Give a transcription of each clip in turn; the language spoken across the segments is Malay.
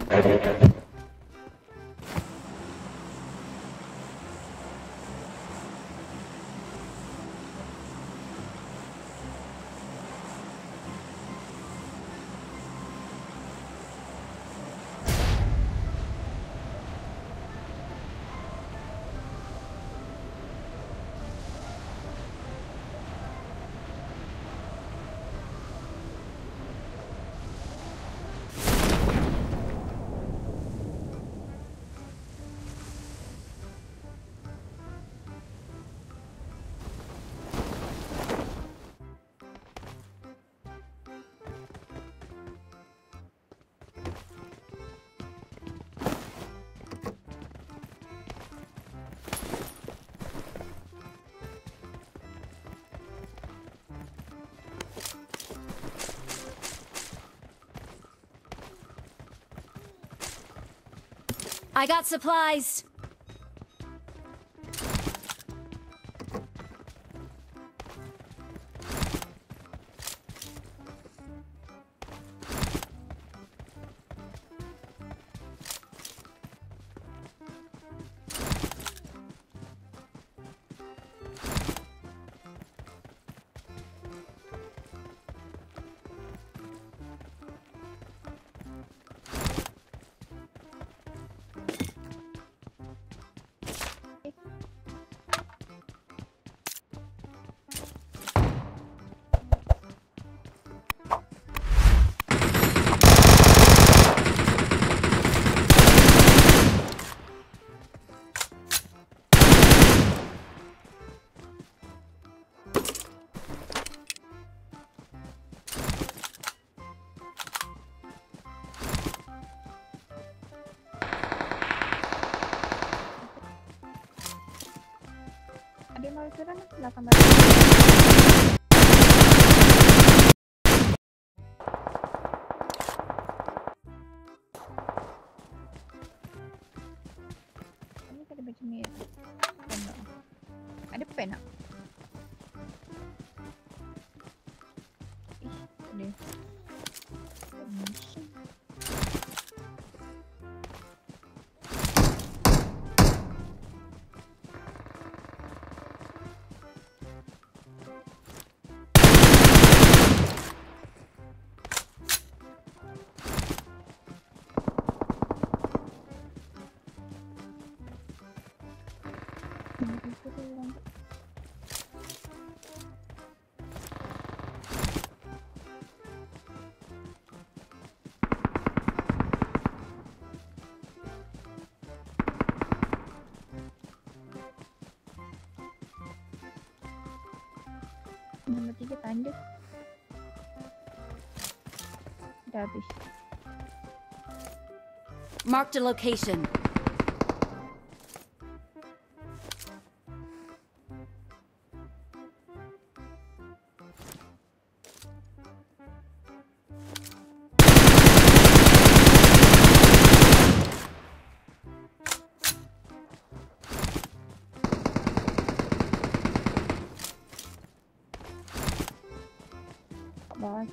I got supplies. Ada markeran belakang ini ada Bgmi. Ada pen tak? Ada. Nombor 3 tanda. Dah habis. Marked a location. Bawah.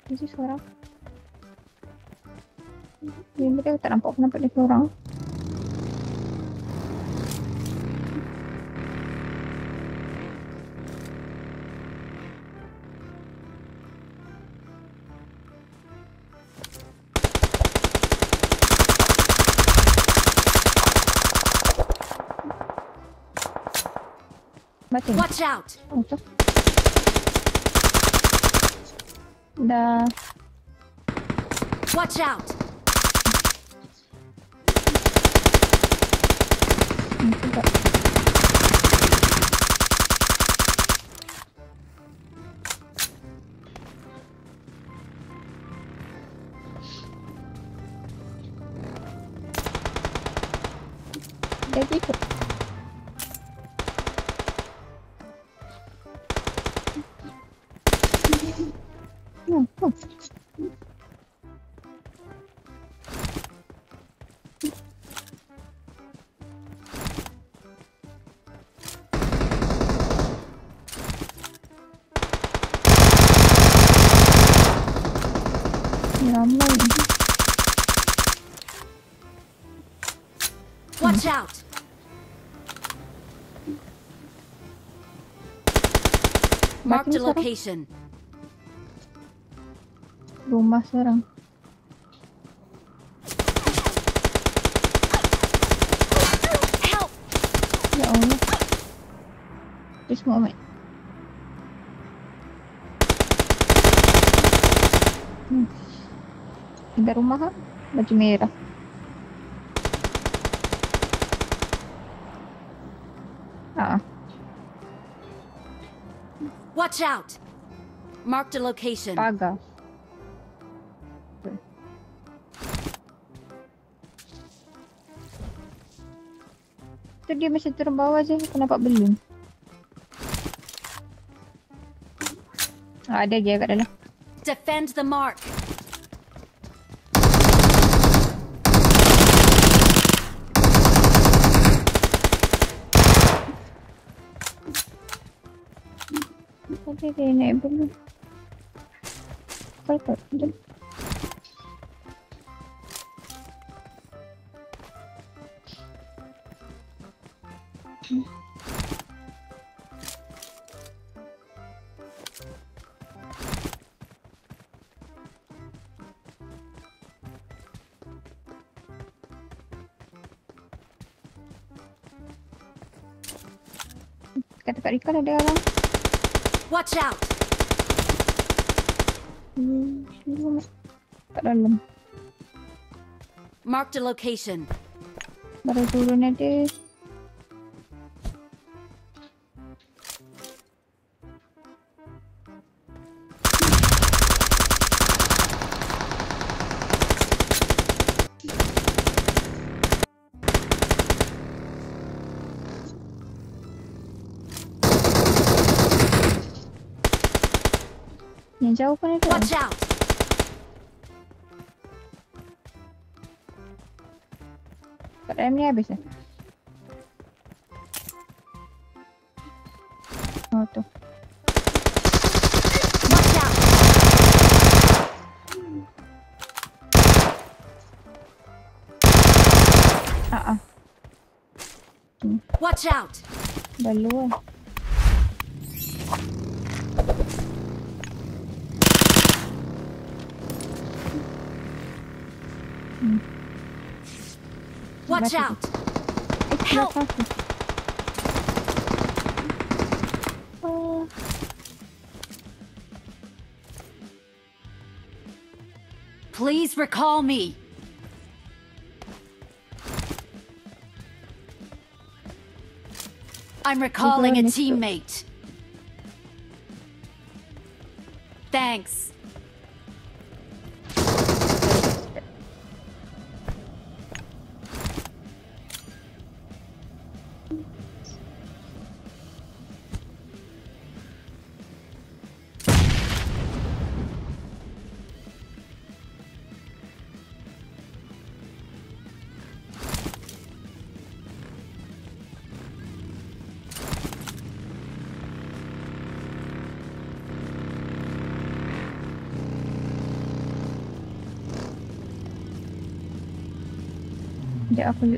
Ini seorang. Ini mereka tak nampak kenapa dia seorang. Mati. Watch out! Oh, tu. Dah. Watch out! Tidak. Jadi ikut. Ramai. Watch out! Marked a location. Rumah seorang. Help! Ya Allah. Just moment. Ada rumah ha? Baju merah. Watch out! Marked a location. Pagar. Tu dia macam turun bawah je. Aku nampak belum. Ada je kat dalam. Defend the mark. Tadi dia naik belum. Kau jom. Kata Kak Rika ada orang. Watch out! Kat dalam. Marked a location. Baru turun ada. Yang jauh pun ada. Watch out! Kat dalam ni habis dah. Oh tu. Watch out! Watch out! Dah luar. Watch out! Help! Please recall me. I'm recalling a teammate. Thanks. Sekejap aku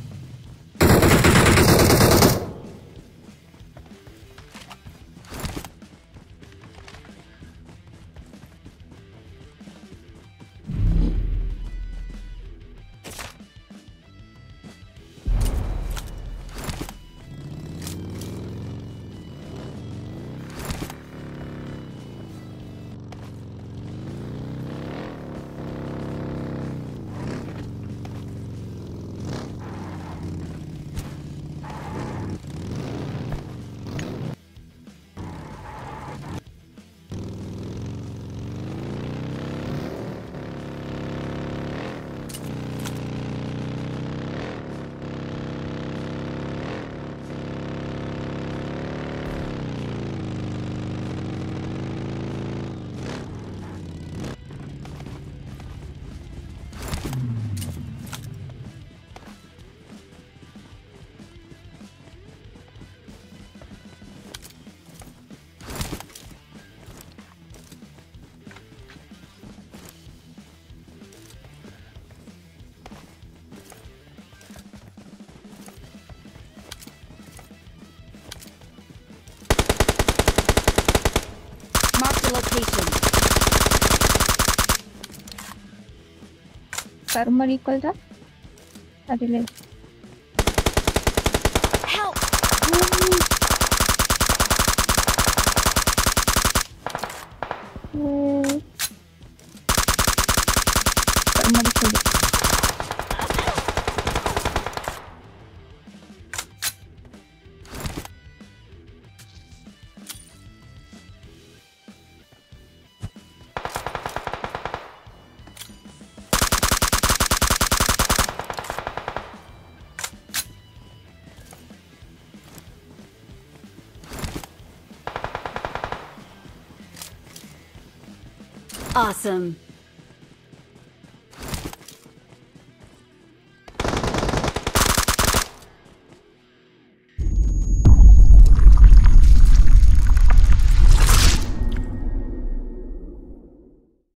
Mark the location. kat rumah recall dah. Ada lagi. Help! Kat rumah recall dah. Awesome.